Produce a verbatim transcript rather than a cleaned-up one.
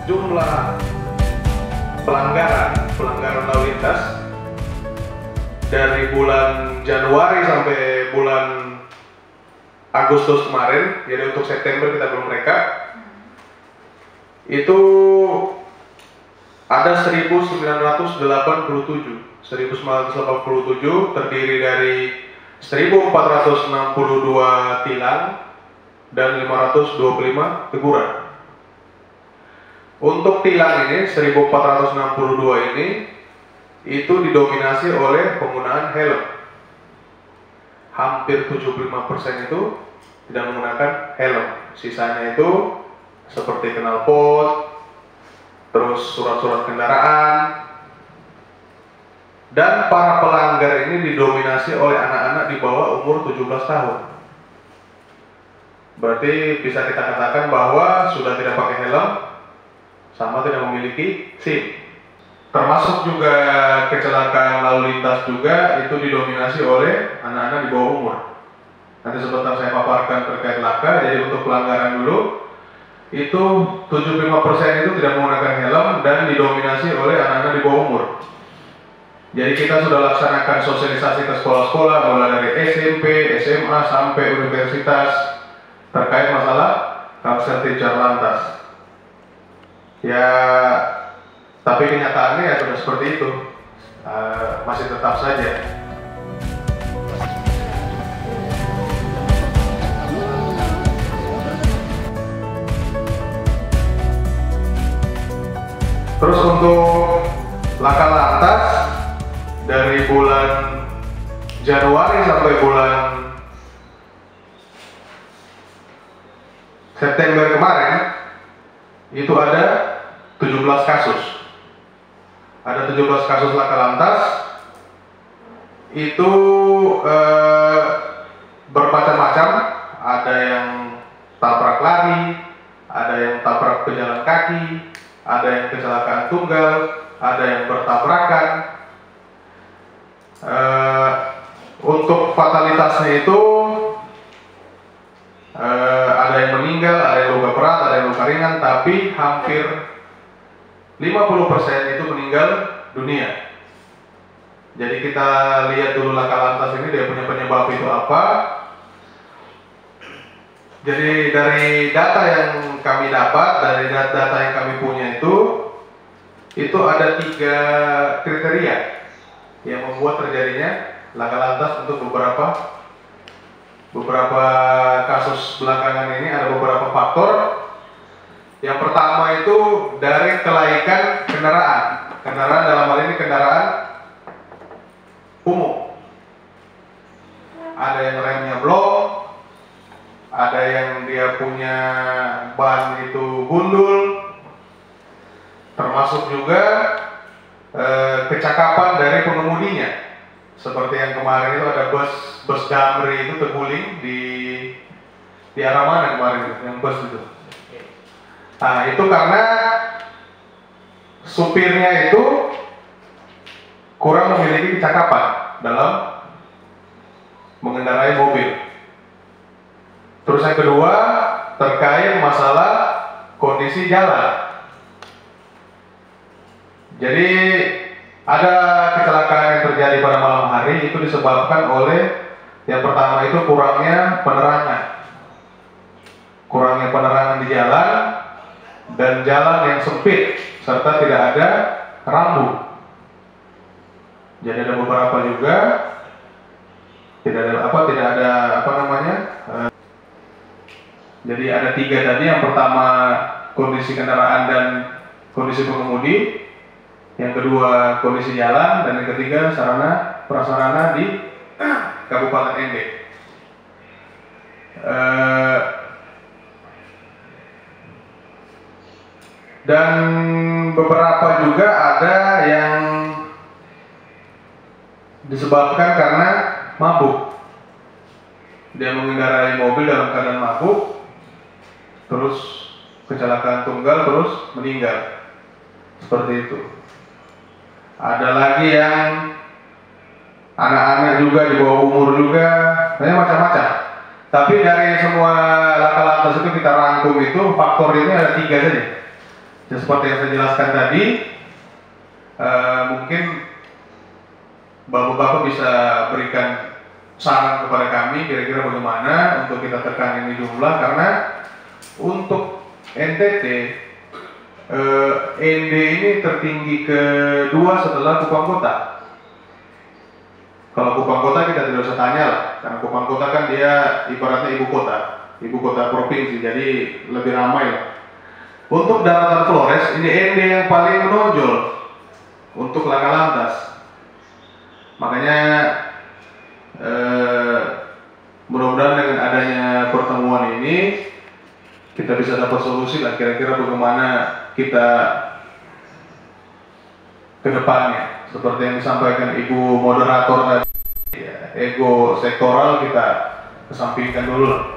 jumlah pelanggaran pelanggaran lalu lintas dari bulan Januari sampai bulan Agustus kemarin, jadi untuk September kita belum mereka, itu ada seribu sembilan ratus delapan puluh tujuh terdiri dari seribu empat ratus enam puluh dua tilang dan lima ratus dua puluh lima teguran. Untuk tilang ini seribu empat ratus enam puluh dua ini itu didominasi oleh penggunaan helm. Hampir tujuh puluh lima persen itu tidak menggunakan helm. Sisanya itu seperti knalpot, terus surat-surat kendaraan, dan para pelanggar ini didominasi oleh anak-anak di bawah umur tujuh belas tahun. Berarti bisa kita katakan bahwa sudah tidak pakai helm sama tidak memiliki SIM. Termasuk juga kecelakaan lalu lintas juga itu didominasi oleh anak-anak di bawah umur. Nanti sebentar saya paparkan terkait laka. Jadi untuk pelanggaran dulu itu tujuh puluh lima persen itu tidak menggunakan helm dan didominasi oleh anak-anak di bawah umur. Jadi kita sudah laksanakan sosialisasi ke sekolah-sekolah mulai dari S M P, S M A sampai universitas terkait masalah Kamsel Teacher Lantas. Ya, tapi kenyataannya ya sudah seperti itu, uh, masih tetap saja. Terus untuk laka lantas dari bulan Januari sampai bulan September kemarin itu ada tujuh belas kasus. Ada tujuh belas kasus laka lantas. Itu eh, bermacam-macam. Ada yang tabrak lari, ada yang tabrak pejalan kaki, ada yang kecelakaan tunggal, ada yang bertabrakan. Eh, untuk fatalitasnya itu eh, ada yang meninggal, ada yang luka berat, ada yang luka ringan, tapi hampir lima puluh persen itu meninggal dunia. Jadi kita lihat dulu laka lantas ini dia punya penyebab itu apa. Jadi dari data yang kami dapat, dari data yang kami punya itu itu ada tiga kriteria yang membuat terjadinya laka lantas untuk beberapa beberapa kasus belakangan ini. Ada beberapa faktor. Yang pertama itu dari kelaikan kendaraan. Kendaraan dalam hal ini kendaraan umum. Ada yang remnya blok, ada yang dia punya ban itu gundul, termasuk juga eh, kecakapan dari pengemudinya. Seperti yang kemarin itu ada bus bus Damri itu terguling di di arah mana kemarin yang bus itu. Nah, itu karena supirnya itu kurang memiliki kecakapan dalam mengendarai mobil. Terus yang kedua terkait masalah kondisi jalan. Jadi ada kecelakaan yang terjadi pada malam hari itu disebabkan oleh yang pertama itu kurangnya penerangan. Kurangnya penerangan di jalan dan jalan yang sempit serta tidak ada rambu. Jadi ada beberapa juga tidak ada apa tidak ada apa namanya. Uh, jadi ada tiga tadi. Yang pertama kondisi kendaraan dan kondisi pengemudi. Yang kedua kondisi jalan dan yang ketiga sarana prasarana di Kabupaten N D. Uh, Dan beberapa juga ada yang disebabkan karena mabuk. Dia mengendarai mobil dalam keadaan mabuk, terus kecelakaan tunggal, terus meninggal. Seperti itu. Ada lagi yang anak-anak juga di bawah umur juga, banyak macam-macam. Tapi dari semua laka lantas itu kita rangkum itu faktor ini ada tiga saja. Ya, seperti yang saya jelaskan tadi, uh, mungkin bapak-bapak bisa berikan saran kepada kami kira-kira bagaimana untuk kita tekan ini jumlah, karena untuk N T T uh, N D ini tertinggi kedua setelah Kupang Kota. Kalau Kupang Kota kita tidak usah tanya lah, karena Kupang Kota kan dia ibaratnya ibu kota, ibu kota provinsi, jadi lebih ramai lah. Untuk daratan Flores, ini N D yang paling menonjol untuk laka lantas. Makanya eh, mudah-mudahan dengan adanya pertemuan ini kita bisa dapat solusi lah kira-kira bagaimana kita ke depannya. Seperti yang disampaikan Ibu Moderator tadi, ya, ego sektoral kita kesampingkan dulu lah.